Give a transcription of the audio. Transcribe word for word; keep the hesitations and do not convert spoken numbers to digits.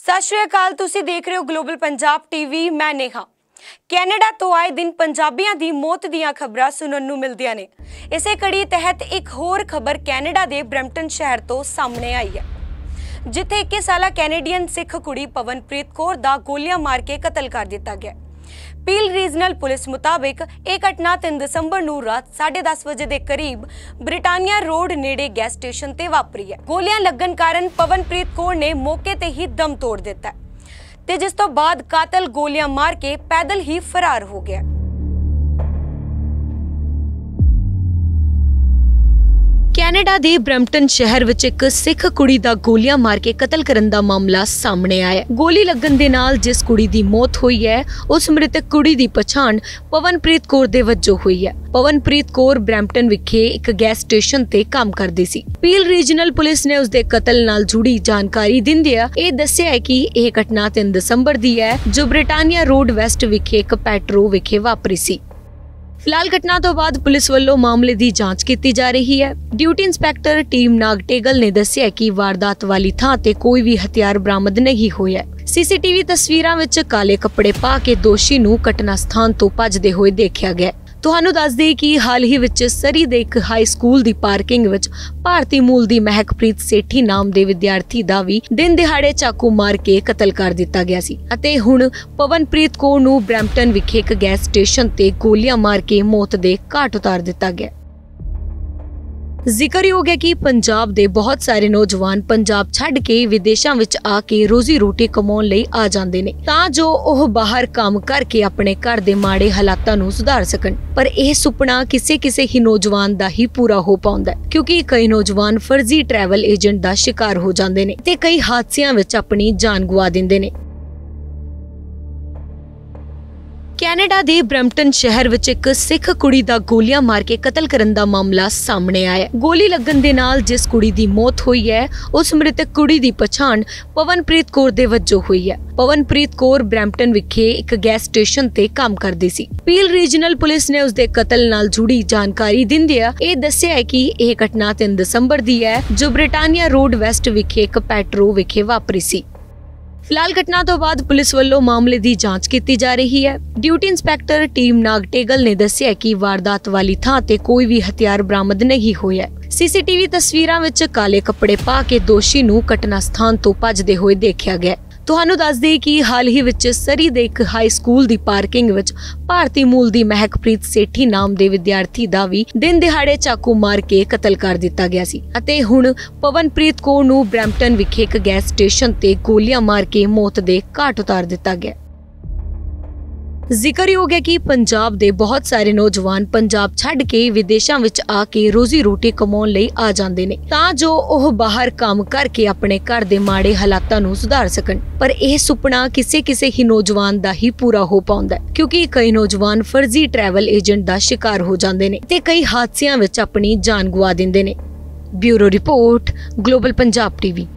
सत श्री अकाल, तुसी देख रहे हो ग्लोबल पंजाब टीवी। मैं नेहा। कैनेडा तो आए दिन पंजाबियों की मौत दीयां खबरां सुनन नूं मिलदियां ने। इसे कड़ी तहत एक होर खबर कैनेडा के ब्रैम्पटन शहर तो सामने आई है, जिथे इक्की साला कैनेडियन सिख कुड़ी पवनप्रीत कौर दा गोलियां मार के कतल कर दिता गया। पील रीजनल पुलिस मुताबिक यह घटना तीन दिसंबर नूं रात साढ़े दस बजे के करीब ब्रिटानिया रोड नेड़े गैस स्टेशन ते वापरी है। गोलियां लगन कारण पवनप्रीत कौर ने मौके ते ही दम तोड़ दिता है, ते जिस तो बाद कातल गोलियां मार के पैदल ही फरार हो गया। कैनेडा ਦੇ ब्रैम्पटन शहर ਵਿੱਚ ਇੱਕ ਸਿੱਖ ਕੁੜੀ ਦਾ ਗੋਲੀਆਂ ਮਾਰ ਕੇ ਕਤਲ ਕਰਨ ਦਾ ਮਾਮਲਾ ਸਾਹਮਣੇ ਆਇਆ। ਗੋਲੀ ਲੱਗਣ ਦੇ ਨਾਲ ਜਿਸ ਕੁੜੀ ਦੀ ਮੌਤ ਹੋਈ ਹੈ, ਉਸ ਮ੍ਰਿਤਕ ਕੁੜੀ ਦੀ ਪਛਾਣ ਪਵਨਪ੍ਰੀਤ ਕੌਰ ਦੇ ਵਜੋਂ ਹੋਈ ਹੈ। ਪਵਨਪ੍ਰੀਤ ਕੌਰ ਬ੍ਰੈਂਪਟਨ ਵਿਖੇ ਇੱਕ ਗੈਸ ਸਟੇਸ਼ਨ ਤੇ ਕੰਮ ਕਰਦੀ ਸੀ। ਪੀਲ ਰੀਜਨਲ ਪੁਲਿਸ ਨੇ ਉਸ ਦੇ ਕਤਲ ਨਾਲ ਜੁੜੀ ਜਾਣਕਾਰੀ ਦਿੰਦਿਆਂ ਇਹ ਦੱਸਿਆ ਹੈ ਕਿ ਇਹ ਘਟਨਾ ਤਿੰਨ ਦਸੰਬਰ ਦੀ ਹੈ, ਜੋ ਬ੍ਰਿਟਾਨੀਆ ਰੋਡ ਵੈਸਟ ਵਿਖੇ ਇੱਕ ਪੈਟਰੋ ਵਿਖੇ ਵਾਪਰੀ ਸੀ। फिलहाल घटना तो बाद पुलिस वालों मामले की जांच की जा रही है। ड्यूटी इंस्पैक्टर टीम नागटेगल ने दस्सिया कि वारदात वाली थां ते कोई भी हथियार बरामद नहीं होया। सीसीटीवी तस्वीरां विच काले कपड़े पा के दोषी नूं घटना स्थान तो भजदे होए देखा गया। ਤੁਹਾਨੂੰ ਦੱਸ ਦੇਈਏ ਕਿ ਹਾਲ ਹੀ ਵਿੱਚ ਸਰੀ ਦੇ ਇੱਕ ਹਾਈ ਸਕੂਲ ਦੀ ਪਾਰਕਿੰਗ ਵਿੱਚ ਭਾਰਤੀ ਮੂਲ ਦੀ ਮਹਿਕਪ੍ਰੀਤ ਸੇਠੀ ਨਾਮ ਦੇ ਵਿਦਿਆਰਥੀ ਦਾ ਵੀ ਦਿਨ ਦਿਹਾੜੇ ਚਾਕੂ ਮਾਰ ਕੇ ਕਤਲ ਕਰ ਦਿੱਤਾ ਗਿਆ ਸੀ ਅਤੇ ਹੁਣ ਪਵਨਪ੍ਰੀਤ ਕੌਰ ਨੂੰ ਬ੍ਰੈਂਪਟਨ ਵਿਖੇ ਇੱਕ ਗੈਸ ਸਟੇਸ਼ਨ ਤੇ ਗੋਲੀਆਂ ਮਾਰ ਕੇ ਮੌਤ ਦੇ ਘਾਟ ਉਤਾਰ ਦਿੱਤਾ ਗਿਆ। ਜ਼ਿਕਰਯੋਗ ਹੈ ਕਿ ਪੰਜਾਬ ਦੇ ਬਹੁਤ ਸਾਰੇ ਨੌਜਵਾਨ ਪੰਜਾਬ ਛੱਡ ਕੇ ਵਿਦੇਸ਼ਾਂ ਵਿੱਚ ਆ ਕੇ ਰੋਜ਼ੀ ਰੋਟੀ ਕਮਾਉਣ ਲਈ ਆ ਜਾਂਦੇ ਨੇ ਤਾਂ ਜੋ ਉਹ ਬਾਹਰ ਕੰਮ ਕਰਕੇ ਆਪਣੇ ਘਰ ਦੇ ਮਾੜੇ ਹਾਲਾਤਾਂ ਨੂੰ ਸੁਧਾਰ ਸਕਣ। ਪਰ ਇਹ ਸੁਪਨਾ ਕਿਸੇ ਕਿਸੇ ਹੀ ਨੌਜਵਾਨ ਦਾ ਹੀ ਪੂਰਾ ਹੋ ਪਾਉਂਦਾ ਹੈ, ਕਿਉਂਕਿ ਕਈ ਨੌਜਵਾਨ ਫਰਜ਼ੀ ਟਰੈਵਲ ਏਜੰਟ ਦਾ ਸ਼ਿਕਾਰ ਹੋ ਜਾਂਦੇ ਨੇ ਤੇ ਕਈ ਹਾਦਸਿਆਂ ਵਿੱਚ ਆਪਣੀ ਜਾਨ ਗਵਾ ਦਿੰਦੇ ਨੇ। कैनेडा ਦੇ ब्रैम्पटन शहर ਵਿੱਚ ਇੱਕ ਸਿੱਖ ਕੁੜੀ ਦਾ ਗੋਲੀਆਂ ਮਾਰ ਕੇ ਕਤਲ ਕਰਨ ਦਾ ਮਾਮਲਾ ਸਾਹਮਣੇ ਆਇਆ। ਗੋਲੀ ਲੱਗਣ ਦੇ ਨਾਲ ਜਿਸ ਕੁੜੀ ਦੀ ਮੌਤ ਹੋਈ ਹੈ, ਉਸ ਮ੍ਰਿਤਕ ਕੁੜੀ ਦੀ ਪਛਾਣ ਪਵਨਪ੍ਰੀਤ ਕੌਰ ਦੇ ਵਜੋਂ ਹੋਈ ਹੈ। ਪਵਨਪ੍ਰੀਤ ਕੌਰ ਬ੍ਰੈਂਪਟਨ ਵਿਖੇ ਇੱਕ ਗੈਸ ਸਟੇਸ਼ਨ ਤੇ ਕੰਮ ਕਰਦੀ ਸੀ। ਪੀਲ ਰੀਜਨਲ ਪੁਲਿਸ ਨੇ ਉਸ ਦੇ ਕਤਲ ਨਾਲ ਜੁੜੀ ਜਾਣਕਾਰੀ ਦਿੰਦਿਆਂ ਇਹ ਦੱਸਿਆ ਹੈ ਕਿ ਇਹ ਘਟਨਾ ਤਿੰਨ ਦਸੰਬਰ ਦੀ ਹੈ, ਜੋ ਬ੍ਰਿਟਾਨੀਆ ਰੋਡ ਵੈਸਟ ਵਿਖੇ ਇੱਕ ਪੈਟਰੋ ਵਿਖੇ ਵਾਪਰੀ ਸੀ। फिलहाल घटना तो बाद पुलिस वालों मामले की जांच की जा रही है। ड्यूटी इंस्पैक्टर टीम नागटेगल ने दस्सिया कि वारदात वाली थां ते कोई भी हथियार बरामद नहीं होया। सीसीटीवी तस्वीरां विच काले कपड़े पा के दोषी नूं घटना स्थान तो भजदे होए देखा गया। ਤੁਹਾਨੂੰ ਦੱਸ ਦੇਈਏ ਕਿ ਹਾਲ ਹੀ ਵਿੱਚ ਸਰੀ ਦੇ ਇੱਕ ਹਾਈ ਸਕੂਲ ਦੀ ਪਾਰਕਿੰਗ ਵਿੱਚ ਭਾਰਤੀ ਮੂਲ ਦੀ ਮਹਿਕਪ੍ਰੀਤ ਸੇਠੀ ਨਾਮ ਦੇ ਵਿਦਿਆਰਥੀ ਦਾ ਵੀ ਦਿਨ ਦਿਹਾੜੇ ਚਾਕੂ ਮਾਰ ਕੇ ਕਤਲ ਕਰ ਦਿੱਤਾ ਗਿਆ ਸੀ ਅਤੇ ਹੁਣ ਪਵਨਪ੍ਰੀਤ ਕੌਰ ਨੂੰ ਬ੍ਰੈਂਪਟਨ ਵਿਖੇ ਇੱਕ ਗੈਸ ਸਟੇਸ਼ਨ ਤੇ ਗੋਲੀਆਂ ਮਾਰ ਕੇ ਮੌਤ ਦੇ ਘਾਟ ਉਤਾਰ ਦਿੱਤਾ ਗਿਆ। ਜ਼ਿਕਰਯੋਗ ਹੈ ਕਿ ਪੰਜਾਬ ਦੇ ਬਹੁਤ ਸਾਰੇ ਨੌਜਵਾਨ ਪੰਜਾਬ ਛੱਡ ਕੇ ਵਿਦੇਸ਼ਾਂ ਵਿੱਚ ਆ ਕੇ ਰੋਜ਼ੀ ਰੋਟੀ ਕਮਾਉਣ ਲਈ ਆ ਜਾਂਦੇ ਨੇ ਤਾਂ ਜੋ ਉਹ ਬਾਹਰ ਕੰਮ ਕਰਕੇ ਆਪਣੇ ਘਰ ਦੇ ਮਾੜੇ ਹਾਲਾਤਾਂ ਨੂੰ ਸੁਧਾਰ ਸਕਣ। ਪਰ ਇਹ ਸੁਪਨਾ ਕਿਸੇ ਕਿਸੇ ਹੀ ਨੌਜਵਾਨ ਦਾ ਹੀ ਪੂਰਾ ਹੋ ਪਾਉਂਦਾ ਹੈ, ਕਿਉਂਕਿ ਕਈ ਨੌਜਵਾਨ ਫਰਜ਼ੀ ਟਰੈਵਲ ਏਜੰਟ ਦਾ ਸ਼ਿਕਾਰ ਹੋ ਜਾਂਦੇ ਨੇ ਤੇ ਕਈ ਹਾਦਸਿਆਂ ਵਿੱਚ ਆਪਣੀ ਜਾਨ ਗਵਾ ਦਿੰਦੇ ਨੇ। Bureau report, global Punjab TV.